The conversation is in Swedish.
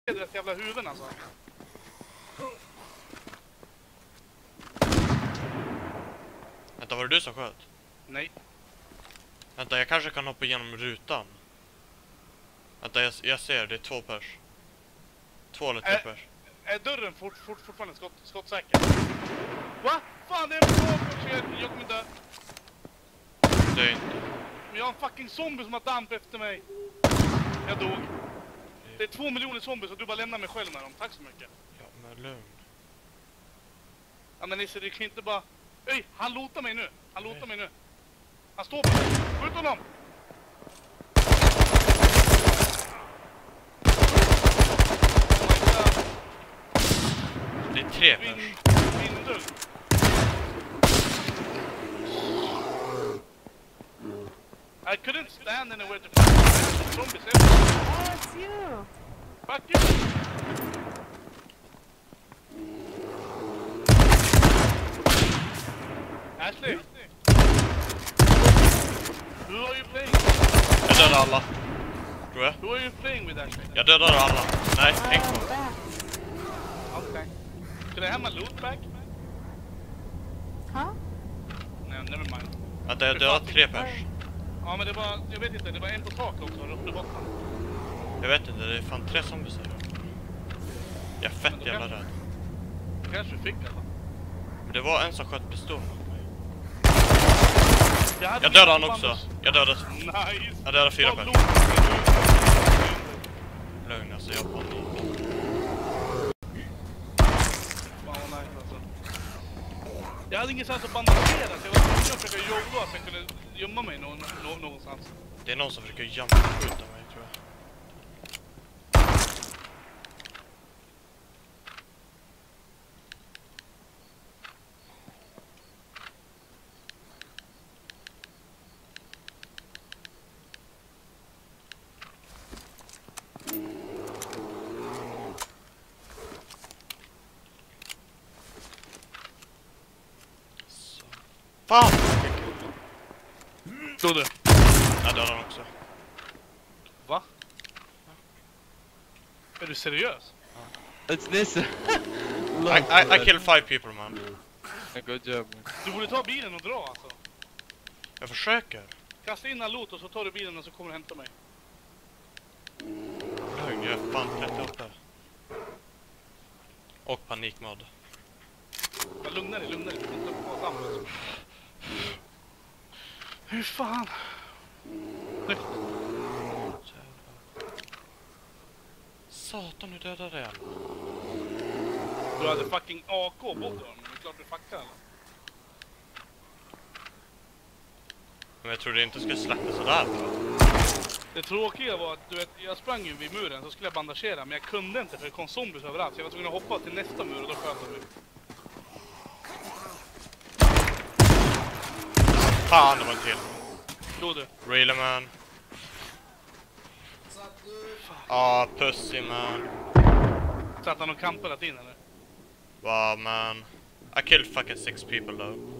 Deras jävla huvuden alltså. Vänta, var det du som sköt? Nej. Vänta, jag kanske kan hoppa igenom rutan. Vänta, jag ser, det är 2 pers. 2 eller 3 pers. Är dörren fortfarande skottsäker? Va? Fan, det är en bra. Jag kommer dö. Det är inte. Men jag har en fucking zombie som har damp efter mig. Jag dog. Det är 2 miljoner zombies och du bara lämnar mig själv med dem. Tack så mycket. Ja, men lugn. Ja men Nisse, du kan inte bara... Öj, han lotar mig nu. Han lotar mig nu. Han står på mig. Skjut honom! Det är 3 pers. Vindug. I couldn't stand anywhere to find zombies everywhere. Oh, it's you. Fuck you! Ashley! Who are you playing? Jag dödade alla. Tror jag. Who are you playing with, Ashley? Jag dödade alla. Nej, en kvar. Okay. Can I have my loot back? Huh? No, never mind. Vänta, jag dödade 3 pers. Ja, men det var... Jag vet inte, det var en på tak också, uppe i botten. Jag vet inte, det är fan 3 zombies här. Jag är fett jävla rädd. Det kanske vi fick alltså. Men det var en som sköt pistolen mot mig. Jag dödade han också. Jag dödade... Nice! Jag dödade 4 pers. Loot. Lugn, alltså jag har panik. Fan vad nice alltså. Jag hade ingenstans att bandagera, så jag var tvungen att försöka jobba så jag kunde gömma mig någonstans. Det är någon som försöker skjuta mig, tror jag. Fan! Då du. Jag dödade han också. Va? Är du seriös? It's this. I killed 5 people, man. Good job. Du borde ta bilen och dra alltså. Jag försöker. Kasta in all loot och så tar du bilen och så kommer du hämta mig. Lugn, jag är fan 38. Och panikmod. Jag lugnar dig. Inte på samma. Hur fan? Nej. Satan, nu dödade jag. Du hade fucking AK på dem. Det är klart du fuckar eller? Men jag trodde inte skulle släppa sådär. Det tråkiga var att du vet, jag sprang ju vid muren så skulle jag bandagera, men jag kunde inte för det kom zombies överallt. Så jag var tvungen att hoppa till nästa mur och då sköt de mig. Fan, det var en till. Då du. Really, man. Ah, pussy, man. Satt han och kampade in eller? Wow, man. I killed fucking 6 people, though.